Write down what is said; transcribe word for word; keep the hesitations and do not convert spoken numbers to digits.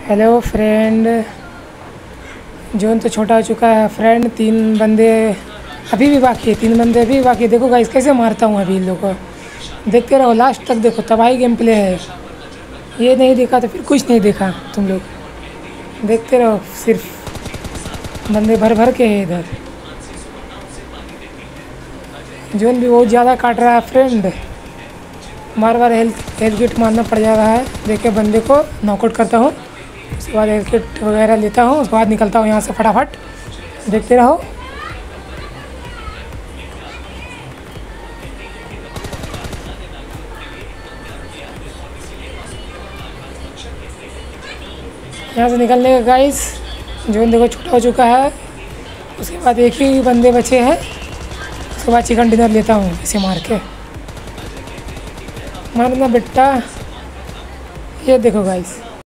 Hello friend. Zone तो छोटा हो चुका है फ्रेंड। तीन बंदे अभी भी बाकी है, तीन बंदे अभी भी बाकी है। देखो गाइस कैसे मारता हूँ अभी इन लोगों को, देखते रहो लास्ट तक। देखो तबाही गेम प्ले है। ये नहीं देखा तो फिर कुछ नहीं देखा तुम लोग, देखते रहो। सिर्फ बंदे भर भर के हैं इधर। जोन भी बहुत ज़्यादा काट रहा है फ्रेंड। बार बार हेल्थ हेल्थ किट मारना पड़ जा रहा है। देखिए बंदे को नॉकआउट करता हूँ, उसके बाद हेल्थ किट वगैरह लेता हूँ, उसके बाद निकलता हूँ यहाँ से फटाफट। देखते रहो। यहाँ से निकलने का गाइस। जोन देखो छोटा हो चुका है। उसके बाद एक ही बंदे बचे हैं। उसके बाद चिकन डिनर लेता हूँ इसे मार के। मारना बेटा। ये देखो गाइस।